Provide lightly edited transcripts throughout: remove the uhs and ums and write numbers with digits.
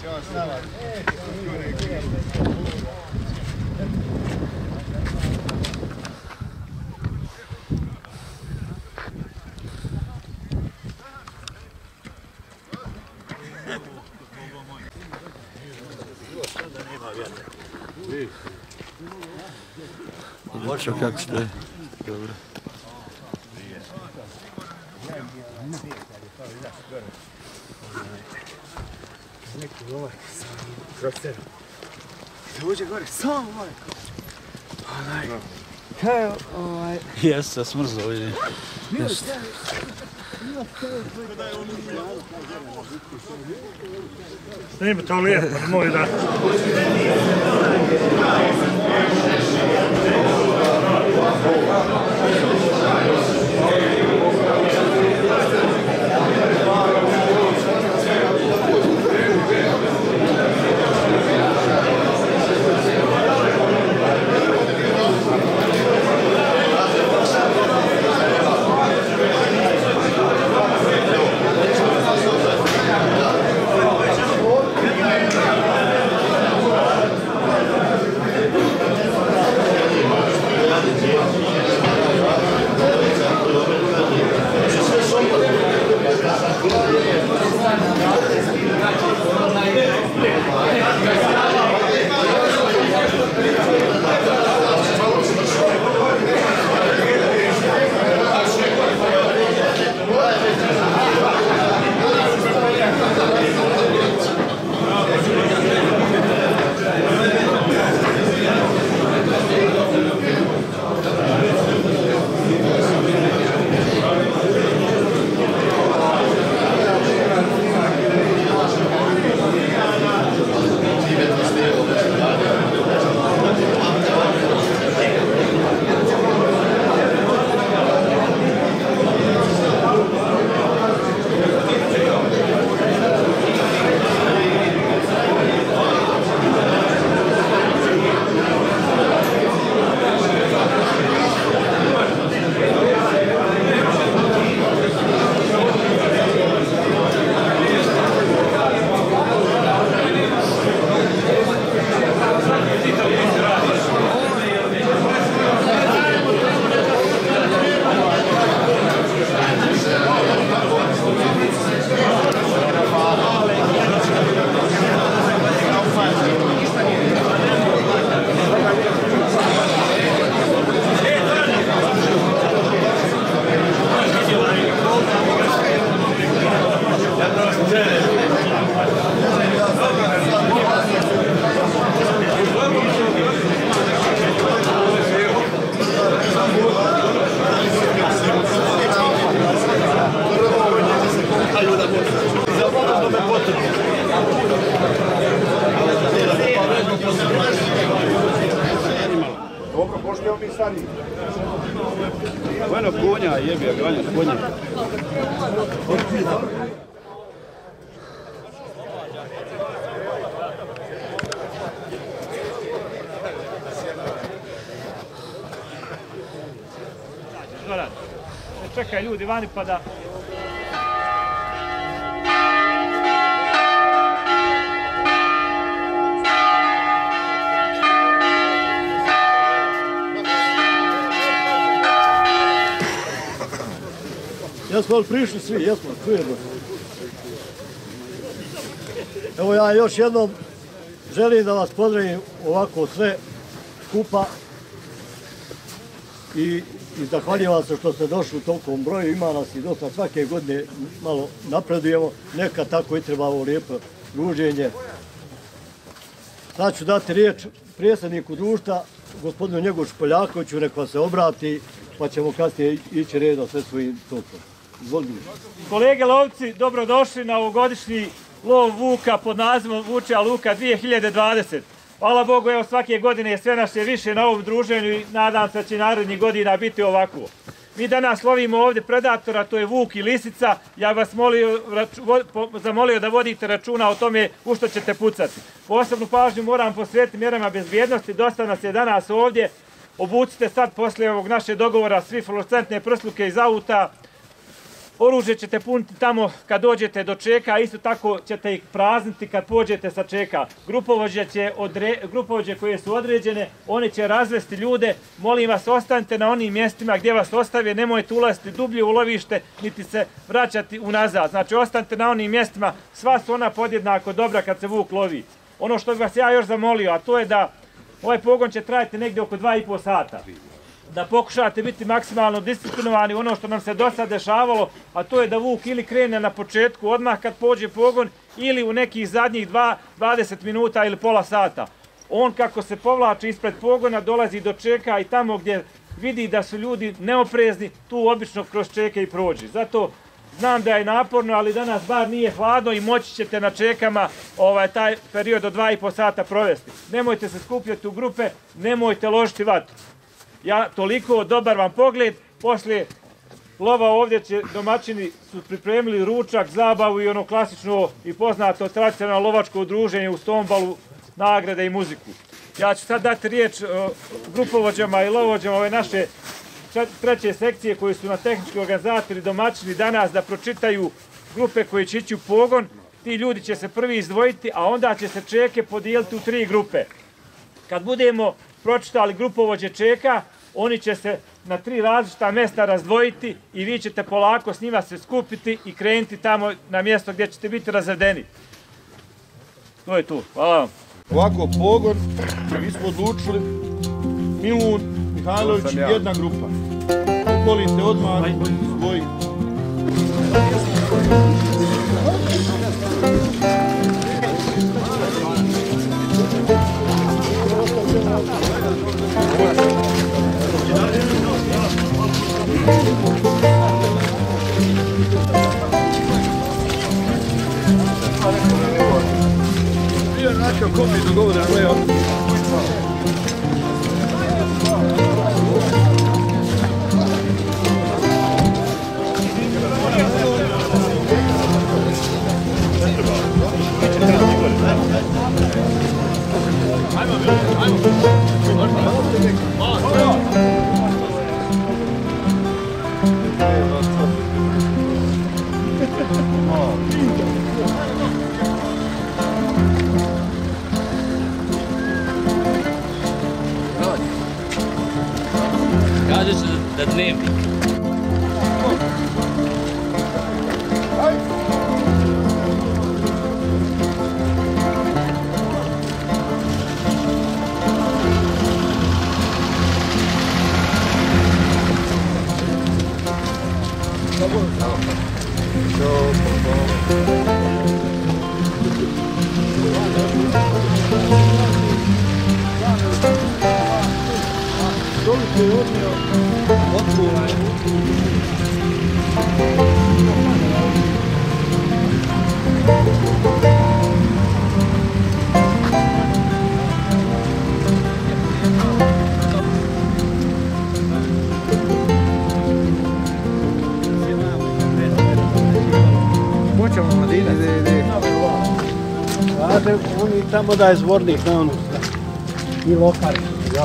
Moćo kako ste? Dobro. Neki ovaj sam kroster. Uđe gore, samo majko. Onaj. Kaj ovaj... Jes, da smrzao vidim. Snimi to lijepo, ne mogu da... Dobro, pošteo mi stani. Bueno, konja, jebi, ganja, konja. Čekaj ljudi vani pa da... Jesmo li prišli svi? Jesmo, čujemo. Evo ja još jednom želim da vas pozdravim ovako sve skupa i zahvaljujem se što ste došli u tolikom broju. Ima nas i dosta, svake godine malo napredujemo. Nekad tako i treba ovo lijepo druženje. Sad ću dati riječ predsjedniku društva, gospodinu Njegošu Poljakoviću, nek vas se obrati, pa ćemo kasnije ići redom sve svojim tokom. Izvolite. Kolege lovci, dobrodošli na ovogodišnji lov vuka pod nazivom Vučja Luka 2020. Hvala Bogu, evo svake godine sve nas je više na ovom druženju i nadam se da će narednih godina biti ovako. Mi danas lovimo ovdje predatora, to je vuk i lisica. Ja vas zamolio da vodite računa o tome u što ćete pucati. Posebnu pažnju moram posvetiti mjerama bezbjednosti, dosta nas je danas ovdje. Obucite sad poslije ovog našeg dogovora svi fluorescentne prsluke iz auta. Oružje ćete puniti tamo kad dođete do čeka, a isto tako ćete ih prazniti kad pođete sa čeka. Grupovođe koje su određene, oni će razvesti ljude. Molim vas, ostanite na onim mjestima gdje vas ostave, nemojte ulaziti dublje u lovište, niti se vraćati unazad. Znači, ostanite na onim mjestima, sva su ona podjednako dobra kad se vuk lovi. Ono što bih vas ja još zamolio, a to je da ovaj pogon će trajati negdje oko 2,5 sata. Da pokušate biti maksimalno disciplinovani, ono što nam se do sad dešavalo, a to je da vuk ili krene na početku odmah kad pođe pogon, ili u nekih zadnjih 20 minuta ili pola sata. On kako se povlači ispred pogona, dolazi do čeka i tamo gdje vidi da su ljudi neoprezni, tu obično kroz čeke i prođe. Zato znam da je naporno, ali danas bar nije hladno i moći ćete na čekama taj period od 2,5 sata provesti. Nemojte se skupljati u grupe, nemojte ložiti vatru. Ja toliko, dobar vam pogled, poslije lova ovdje će domaćini su pripremili ručak, zabavu i ono klasično i poznato tradicionalno lovačko udruženje u Stombalu, nagrade i muziku. Ja ću sad dati riječ grupovođama i lovođama ove naše treće sekcije koji su na tehnički organizatori domaćini danas da pročitaju grupe koje će ići u pogon. Ti ljudi će se prvi izdvojiti, a onda će se čeke podijeliti u 3 grupe. Kad budemo pročitali grupovođe čeka, oni će se na 3 različita mjesta razdvojiti i vi ćete polako s njima se skupiti i krenuti tamo na mjesto gdje ćete biti razredeni. To je tu. Hvala vam. Ovako, pogon, mi smo odlučili, Milun, Mihajlović, jedna grupa. Okolite odmah svoj. Nakav kopi dogovoran, evo. Kaže se da dnevnik. Oni tamo da je zvornik na onu i lokali.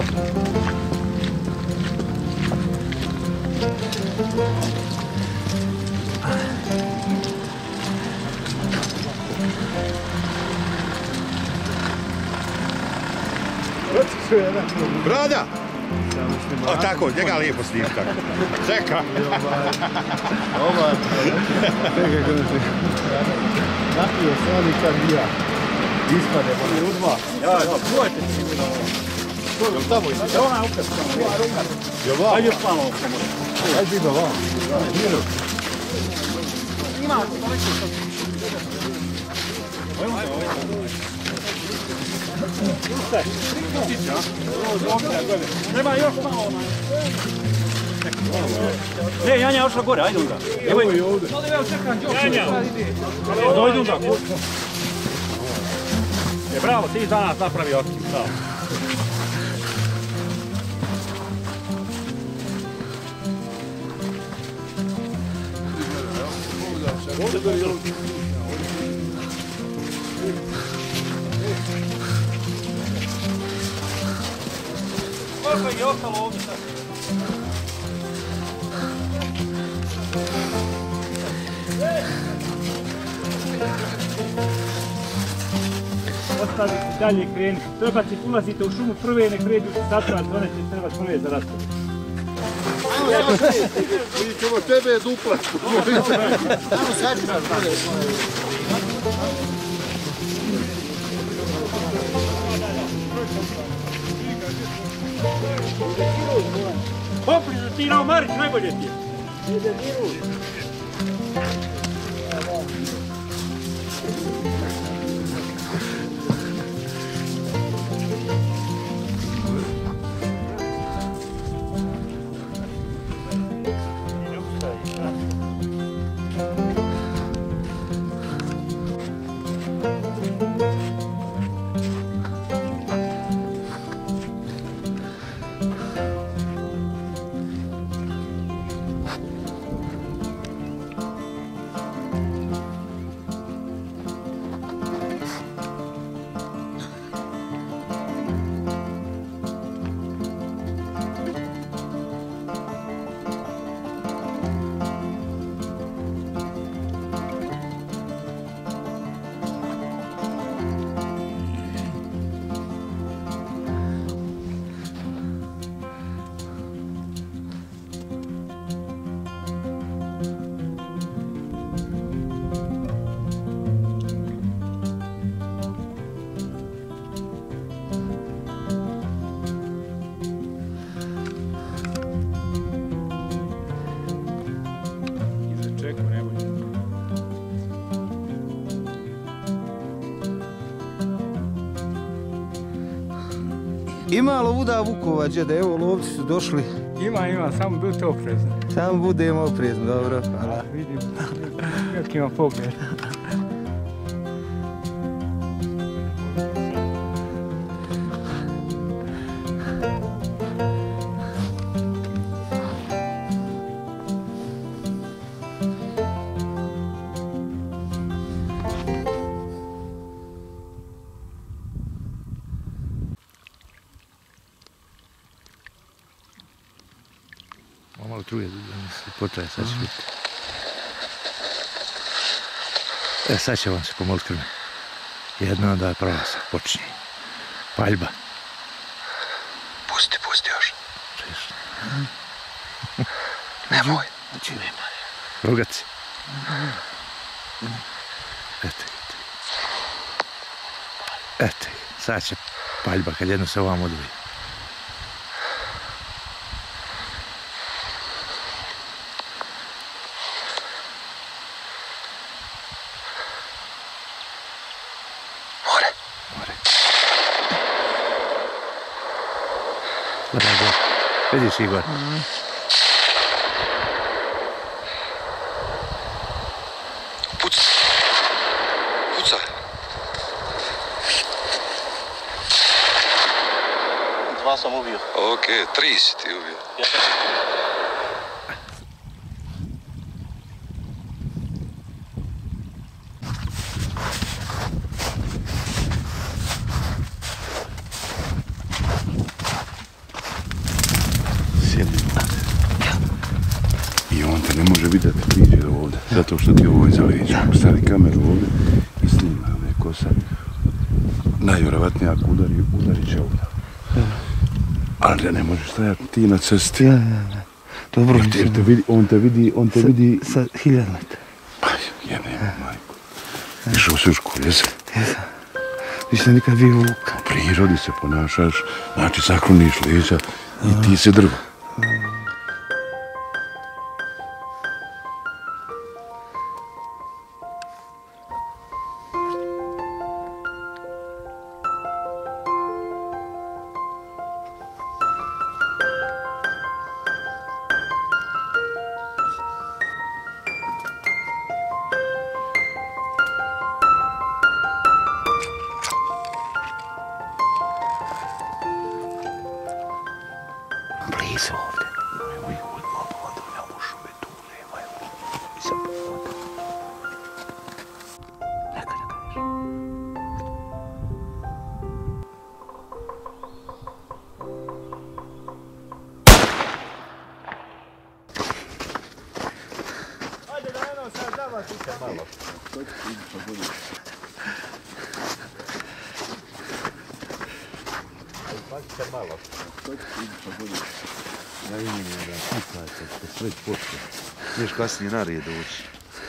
Brada! O tako, njega lijepo snim tako. Čeka! Napio se oni kad bija. Ispade, ali udva. Ja, čuvajte se. Jel tamo ispade? Evo ona ukaz. Jel vam? Ajde još malo. Ajde biba vam. Ima, toliko što. Nema još malo onaj. Ne, Janja je ošla gore, ajde onda. Evo i ovdje. Janja! Dojdu onda. Bravo, ti danas napravi oči. Koliko je ostalo ovdje sad? Ostavite dalje krenuti. Trbaci, ulazite u šumu prve, ne kređu se satrati, one će trebat prve za rastavu. Mi ćemo tebe duplat. Poprižu ti na Omarić, najbolje ti je. Ima lovuda vukova, džede, evo lovci su došli. Ima, samo budite oprezni. Samo budemo oprezni, dobro, hvala. Vidim, jak ima pogled. Malo truje, se potraje, sad će biti. Sad će vam se pomolit krme. Jedno da prava se počne. Paljba. Pusti još. Češ. Nemoj. Rugat se. Eto, sad će paljba kad jedno se ovam odvoji. Vidiš, Igor? Puca. 2 sam ubio. Ok, 3 si ti ubio. I on te ne može vidjeti da priđe ovdje, zato što ti ovo iza leđa. Stavi kameru ovdje i snima ove kosa. Najvjerovatnije ako udarit će ovdje. Ali da ne možeš stajati ti na cesti. Dobro. Jer on te vidi... Sa 1000 metara. Pa jebemo, majko. Išao si u školu, jesi? Jesam. Nisam nikad bio vuka. U prirodi se ponašaš, znači zakloniš leđa i ti si drvo. Ja imam jedan pucajte, što sve počne. Niješ kasnije narije doći.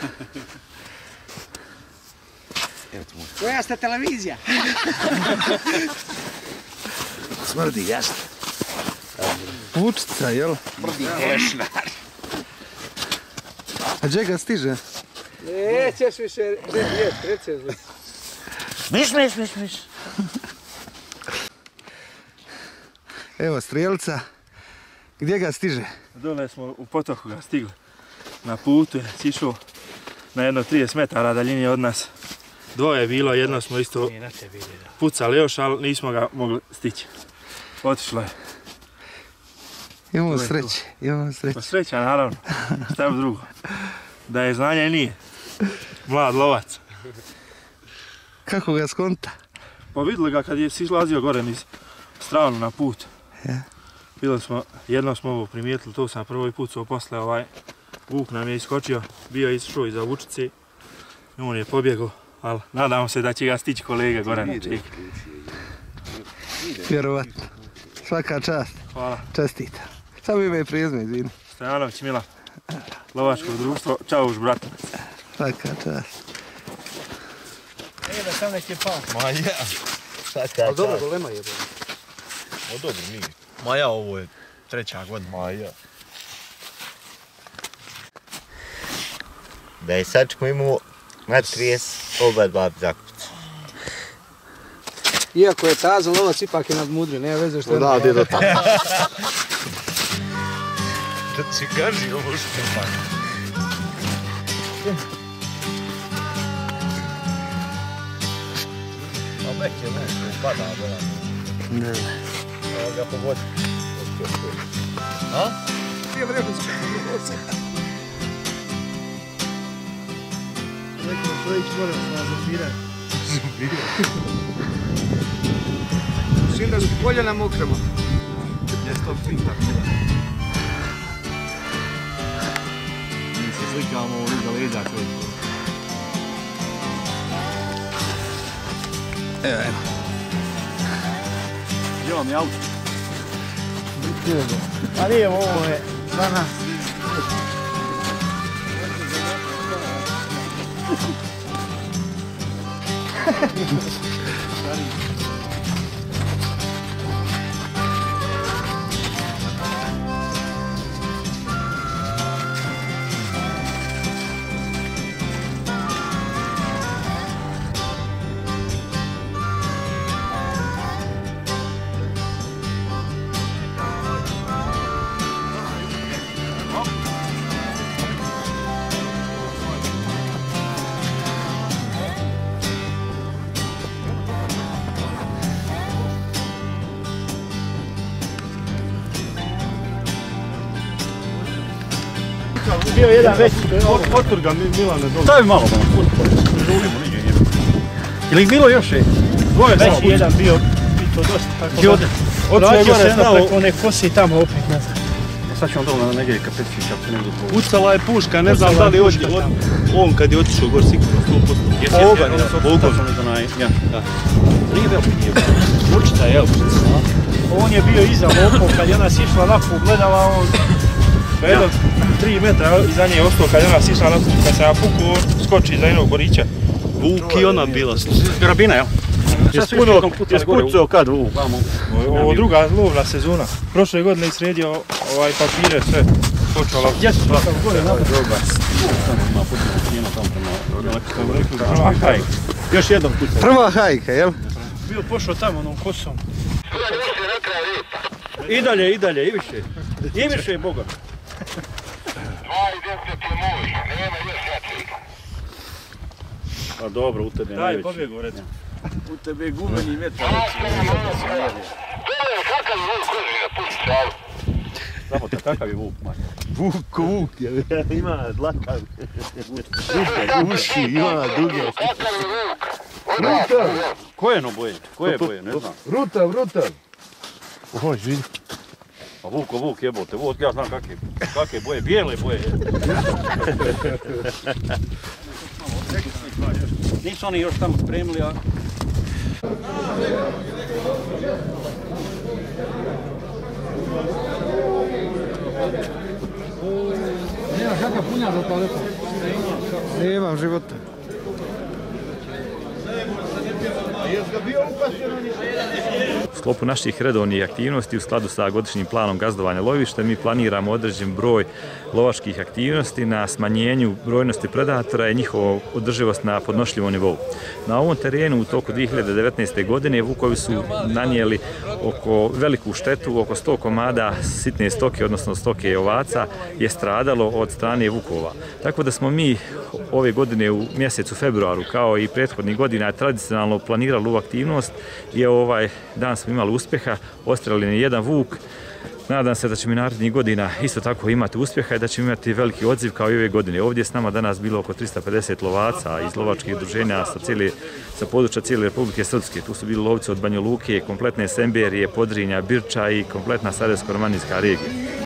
Evo ti moj. Koja ste televizija? Smrdi, jasno. Vučica, jel? Smrdi lešnar. A čega stiže? Nećeš više jesti, receš. Miš. Evo strijelca. Gdje ga stiže? Dole smo u potoku ga stigli. Na putu je sišao na jedno 30 metara daljini od nas. Dvoje je bilo, jedno smo isto pucali još, ali nismo ga mogli stići. Otišlo je. Imamo sreće, imamo sreće. Pa sreća, naravno. Šta je drugo? Da je znanja i nije. Mlad lovac. Kako ga skonta? Pa vidjeli ga kad je izlazio gore niz stranu na put. Bili smo, jedno smo ovo primijetili, to sam prvi pucao, posle vuk nam je iskočio, bio je išao iza Vučice i on je pobjegao, ali nadamo se da će ga stići kolega Goran Ček. Vjerovatno. Svaka čast. Hvala. Čestita. Samo ime i prijezme, izvini. Stojanović Milan, lovačko društvo, Čauš Bratovac. Svaka čast. Da sam nek je pao. Ma ja. Ali dobro, golema je. O dobro, nije. Ma ja, ovo je treća godina. Ma ja. Da je Sačko imao na 30 oba dva zakuca. Iako je tazan lovac, ipak je nadmudrio, nema veze što je... Da, djedo tamo. Da si gaži ovo što je pa. A već je nešto upada, gledam. Ne. Evo ga pogodi. A? Nije vremenski. Rekao što ići moram se nas zapirati. Svim da su poljena mokrama. Gdje s tog slikta? Mi se slikamo iza leđa čovjek. Evo. Gdje vam je auto? A nije, ovo je za nas. Bio jedan veći, oturga Milane dole. Stavi malo malo. Žulimo, niđe njemu. Ili ih bilo još je? Dvoje Veći samo. jedan bio, i to dosta tako. Vraćao se jedno preko nek kosi tamo opet nazad. Sad ćemo dole na negdje kapetić, ako se ne budu povući. Pucala je puška, ne znam da li on kad je otišao gor sigurno 100%. Ogan, ja. Nije veliki, nije veliki. Vučica, jel? On je bio iza lopov, kad je nas išla naput, gledala on... Jedno 3 metra iza nje je ostao, kad je nas išla naput, kad se ja pukao, skoči iza jednog borića. Vuk i ona bila. Karabina, jel? Je spucao kad Vuk? Ovo druga lovna sezona. Prošle godine je sredio papire, sve. Počelo. Gdje su tamo gore napad? Prva hajka. Još jednom pucao. Prva hajka, jel? Bio pošao tamo onom kosom. I dalje, i više. I više, Boga. A dobro, u tebe je najveći. Daj, pobjegu, redno. U tebe je gumeni metar. Samo kakav je Vuk, manje. Vuk ko Vuk, ima dlaka. Uši, ima duge. Rutan! Koje je boje? Koje boje, ne znam. Rutan. Oho, vidi. Pa Vuk jebote, ja znam kakve boje, bijele boje. Nisu oni još tamo spremili, a... Nemaš kakav punja za toaletu? Nemam života. U sklopu naših redovnih aktivnosti u skladu sa godišnjim planom gazdovanja lovišta mi planiramo određen broj lovačkih aktivnosti na smanjenju brojnosti predatora i njihovu održivost na podnošljivom nivou. Na ovom terenu u toku 2019. godine vukovi su nanijeli veliku štetu, oko 100 komada sitne stoke, odnosno stoke ovaca je stradalo od strane vukova. Tako da smo mi ove godine u mjesecu februaru kao i prethodnih godina tradicionalno planirali ovu aktivnost i ovaj dan smo imali uspjeha, odstreljen je jedan vuk. Nadam se da ćemo i narednih godina isto tako imati uspjeha i da ćemo imati veliki odziv kao i ove godine. Ovdje je s nama danas bilo oko 350 lovaca iz lovačkih udruženja sa područja cijele Republike Srpske. Tu su bili lovci od Banja Luke, kompletne Semberije, Podrinja, Birča i kompletna Sarajevsko-romanijska regija.